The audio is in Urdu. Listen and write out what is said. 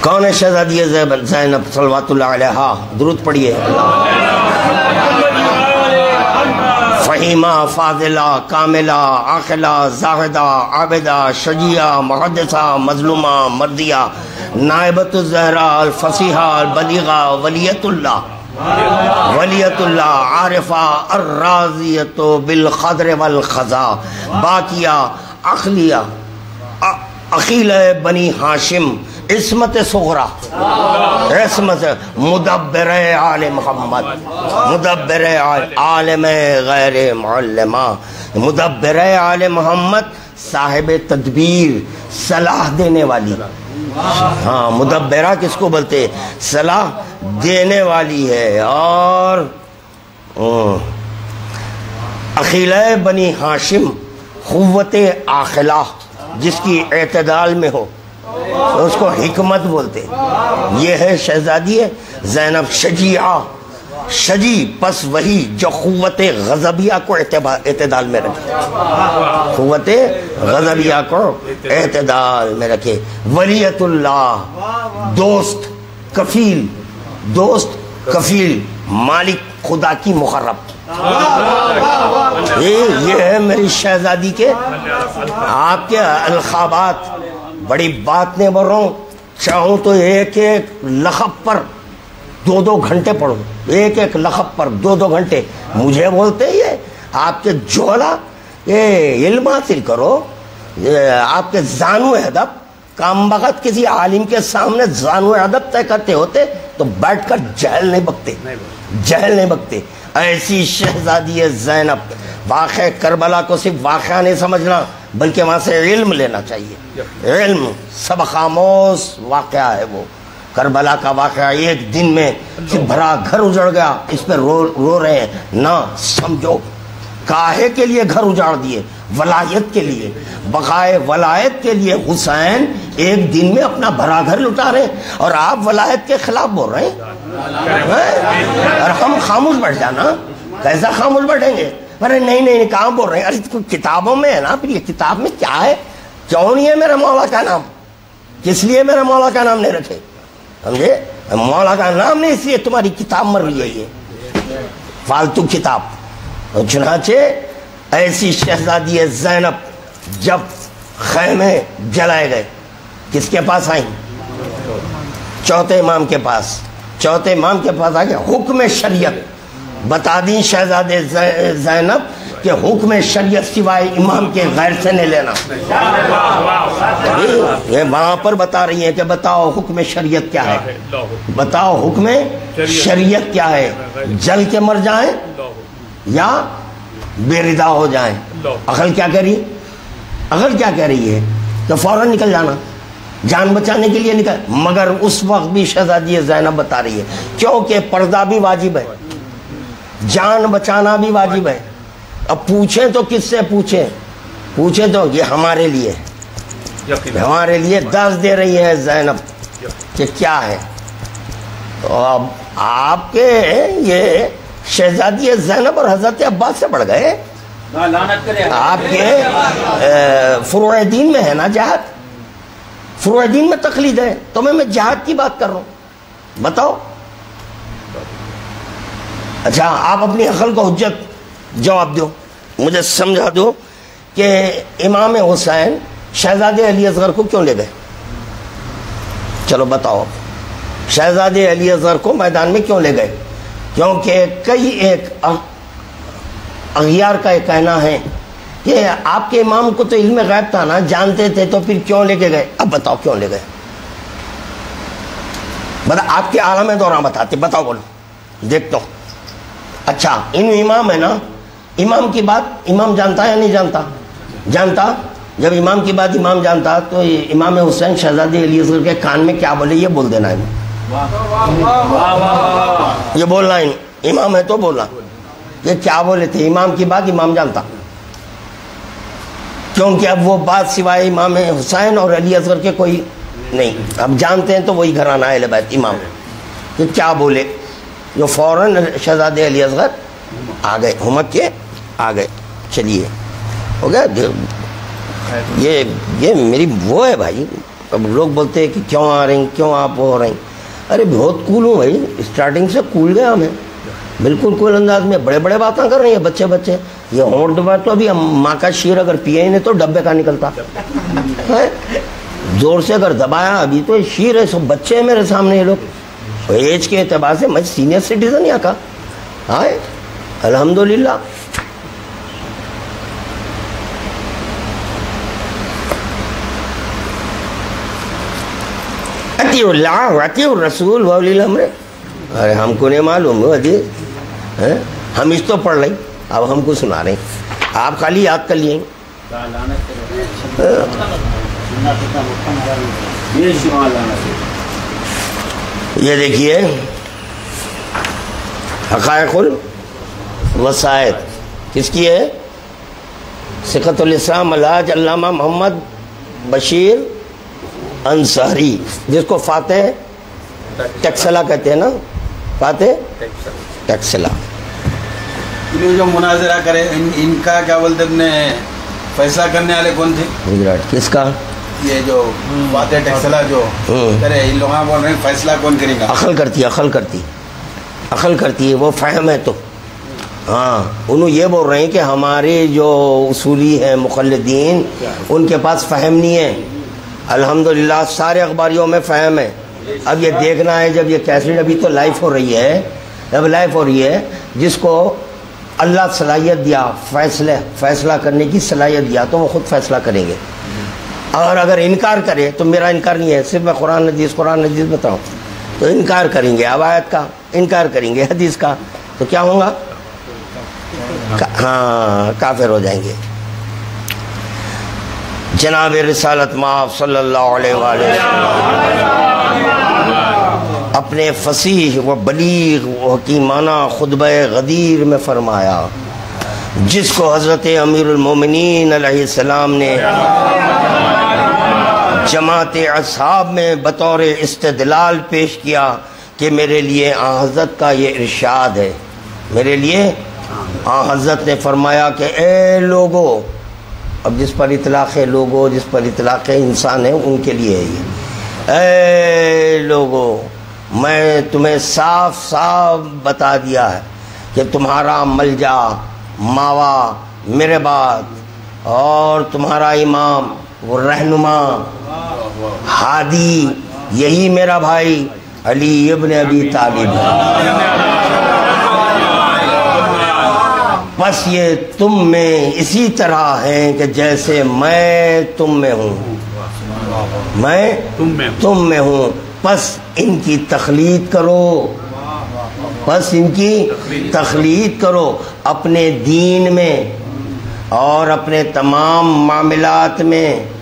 کون ہے شہزادی زینب صلوات اللہ علیہا؟ درود پڑھیے. فہیمہ، فاضلہ، کاملہ، عاقلہ، زاہدہ، عابدہ، شجیعہ، محدثہ، مظلومہ، مردیہ، نائبۃ الزہراء، الفصیحہ، البلیغہ، ولیۃ اللہ، عارفہ، الراضیۃ بالقدر والقضاء، باقیہ، عقلیہ، عقیلہ بنی ہاشم، عصمت صغرا، عصمت، مدبر آل محمد، مدبر عالم غیر معلمہ، مدبر آل محمد، صاحب تدبیر، صلاح دینے والی. ہاں مدبرہ کس کو بولتے؟ صلاح دینے والی ہے. اور عقیلہ بنی ہاشم، قوت عاقلہ، جس کی اعتدال میں ہو اس کو حکمت بولتے. یہ ہے شہزادی زینب شجیعہ. شجیع پس وہی جو قوت غضبیہ کو اعتدال میں رکھے، قوت غضبیہ کو اعتدال میں رکھے. ولیۃ اللہ، دوست کفیل، دوست کفیل، مالک خدا کی مقرب. یہ ہے میری شہزادی کے آپ کے القابات. بڑی بات نہیں بول رہا ہوں، چاہوں تو ایک ایک لقب پر 2-2 گھنٹے پڑھوں، ایک ایک لقب پر 2-2 گھنٹے. مجھے بولتے یہ آپ کے جوہلا، یہ علم حاصل کرو، آپ کے زانو ادب. کام بخت کسی عالم کے سامنے زانو ادب طے کرتے ہوتے تو بیٹھ کر جہل نہیں بکتے، جہل نہیں بکتے. ایسی شہزادی زینب. واقعہ کربلا کو صرف واقعہ نہیں سمجھنا بلکہ وہاں سے علم لینا چاہیے. علم سبق آموز واقعہ ہے وہ. کربلا کا واقعہ ایک دن میں بھرا گھر اجڑ گیا، اس پہ رو رہے ہیں. نہ سمجھو کاہے کے لیے گھر اجاڑ دیے؟ ولایت کے لیے، بقائے ولایت کے لیے. حسین ایک دن میں اپنا بھرا گھر لٹا رہے ہیں اور آپ ولایت کے خلاف بول رہے ہیں. اور ہم خاموش بیٹھ جانا، کیسا خاموش بیٹھیں گے؟ ارے نہیں کہاں بول رہے ہیں؟ ارے کتابوں میں ہے نا. پھر یہ کتاب میں کیا ہے؟ کیوں نہیں ہے میرا مولا کا نام؟ کس لیے میرا مولا کا نام نہیں رکھے؟ سمجھے؟ مولا کا نام نہیں، اس لیے تمہاری کتاب مر رہی ہے، یہ فالتو کتاب. چنانچہ ایسی شہزادی زینب جب خیمے جلائے گئے کس کے پاس آئیں؟ چوتھے امام کے پاس. چوتھے امام کے پاس آ گیا. حکم شریعت بتا دیں شہزادے زینب کہ حکم شریعت سوائے امام کے غیر سے نہیں لینا. یہ وہاں پر بتا رہی ہیں کہ بتاؤ حکم شریعت کیا ہے، بتاؤ حکم شریعت کیا ہے. جل کے مر جائیں یا بے ردا ہو جائیں. عقل کیا کہہ رہی ہے؟ عقل کیا کہہ رہی ہے؟ تو فوراً نکل جانا، جان بچانے کے لیے نکل. مگر اس وقت بھی شہزادی زینب بتا رہی ہے کیونکہ پردہ بھی واجب ہے، جان بچانا بھی واجب ہے. اب پوچھیں تو کس سے پوچھیں؟ پوچھیں تو یہ ہمارے لیے، ہمارے لیے درس دے رہی ہے زینب کہ کیا ہے. تو اب آپ کے یہ شہزادی زینب اور حضرت عباس سے بڑھ گئے. آپ کے فروع دین میں ہے نا جہاد، فروع دین میں تقلید ہے. تو میں جہاد کی بات کر رہا ہوں. بتاؤ. اچھا آپ اپنی عقل کو حجت جواب دو، مجھے سمجھا دو کہ امام حسین شہزادے علی اصغر کو کیوں لے گئے؟ چلو بتاؤ. شہزادے علی اصغر کو میدان میں کیوں لے گئے؟ کیونکہ کئی ایک اغیار کا یہ کہنا ہے کہ آپ کے امام کو تو علم غیب تھا نا، جانتے تھے، تو پھر کیوں لے کے گئے؟ اب بتاؤ کیوں لے گئے؟ بتا، آپ کے عالم دوران بتاتے، بتاؤ بولو دیکھتا ہوں. اچھا ان امام ہے نا، امام کی بات امام جانتا ہے یا نہیں جانتا؟ جانتا. جب امام کی بات امام جانتا تو امام حسین شہزادی علی اصغر کے کان میں کیا بولے یہ بول دینا ہے. یہ بولنا ہے، امام ہے تو بولنا. یہ کیا بولے تھے؟ امام کی بات امام جانتا، کیونکہ اب وہ بات سوائے امام حسین اور علی اصغر کے کوئی نہیں. اب جانتے ہیں تو وہی گھرانہ اہل بیت امام کہ کیا بولے. جو فوراً شہزادے علی اصغر آ گئے، ہمک کے آ گئے. چلیے ہو گیا. یہ میری وہ ہے بھائی، اب لوگ بولتے ہیں کہ کیوں آ رہی، کیوں آپ ہو رہی. ارے بہت کول ہوں بھائی، اسٹارٹنگ سے کول گیا میں، بالکل کول انداز میں. بڑے بڑے باتیں کر رہے ہیں بچے بچے. یہ ہونٹ دبا تو ابھی ماں کا شیر اگر پیے ہی نہیں تو ڈبے کا نکلتا ہے. زور سے اگر دبایا ابھی تو شیر ہے. سب بچے ہیں میرے سامنے یہ لوگ. ایج کے اعتبار سے میں سینئر سٹیزن یہاں کا. ہاں الحمدللہ. اطیعوا اللہ واطیعوا الرسول واولی الامر. ارے ہم کو نہیں معلوم ہو حدیث، ہم اس تو پڑھ لیں، اب ہم کو سنا رہے ہیں، آپ خالی یاد کر لیے. یہ دیکھیے حقائق الوسائط کس کی ہے؟ ثقۃ الاسلام الحاج علامہ محمد بشیر انصاری، جس کو فاتح ٹیکسلا کہتے ہیں نا، فاتح ٹیکسلا. جو مناظرہ کرے ان کا کیا بولتے ہیں، فیصلہ کرنے والے کون تھے؟ گجرات. کس کا؟ یہ جو فاتح ٹیکسلا جو کرے، ان لوگوں بول رہے ہیں فیصلہ کون کرے گا؟ عقل کرتی ہے، وہ فہم ہے. تو ہاں انہوں یہ بول رہے ہیں کہ ہمارے جو اصولی ہیں مقلدین ان کے پاس فہم نہیں ہے. الحمدللہ سارے اخباریوں میں فہم ہے. اب یہ دیکھنا ہے جب یہ کیسٹ ابھی تو لائف ہو رہی ہے، جس کو اللہ صلاحیت دیا فیصلہ کرنے کی صلاحیت دیا تو وہ خود فیصلہ کریں گے. اور اگر انکار کرے تو میرا انکار نہیں ہے، صرف میں قرآن حدیث بتاؤں تو انکار کریں گے. اب آیت کا انکار کریں گے، حدیث کا، تو کیا ہوگا؟ ہاں کافر ہو جائیں گے. جناب رسالت مآب صلی اللہ علیہ وآلہ وسلم اپنے فصیح و بلیغ و حکیمانہ خطبہ غدیر میں فرمایا، جس کو حضرت امیر المومنین علیہ السلام نے جماعت اصحاب میں بطور استدلال پیش کیا کہ میرے لیے آن حضرت کا یہ ارشاد ہے. میرے لیے آن حضرت نے فرمایا کہ اے لوگو، اب جس پر اطلاق ہے لوگو، جس پر اطلاق ہے انسان ہے، ان کے لیے ہے یہ. اے لوگو، میں تمہیں صاف بتا دیا ہے کہ تمہارا ملجا ماوا میرے بعد، اور تمہارا امام وہ رہنما ہادی یہی میرا بھائی علی ابن ابی طالب ہے. بس یہ تم میں اسی طرح ہیں کہ جیسے میں تم میں ہوں، میں تم میں ہوں. بس ان کی تقلید کرو، اپنے دین میں اور اپنے تمام معاملات میں